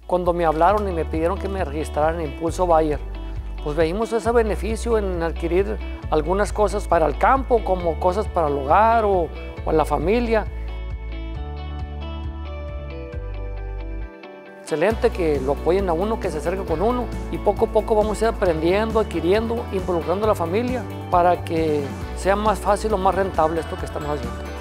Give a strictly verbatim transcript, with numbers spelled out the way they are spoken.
Cuando me hablaron y me pidieron que me registrara en Impulso Bayer, pues veíamos ese beneficio en adquirir algunas cosas para el campo, como cosas para el hogar o, o la familia. Excelente que lo apoyen a uno, que se acerquen con uno y poco a poco vamos a ir aprendiendo, adquiriendo, involucrando a la familia para que sea más fácil o más rentable esto que estamos haciendo.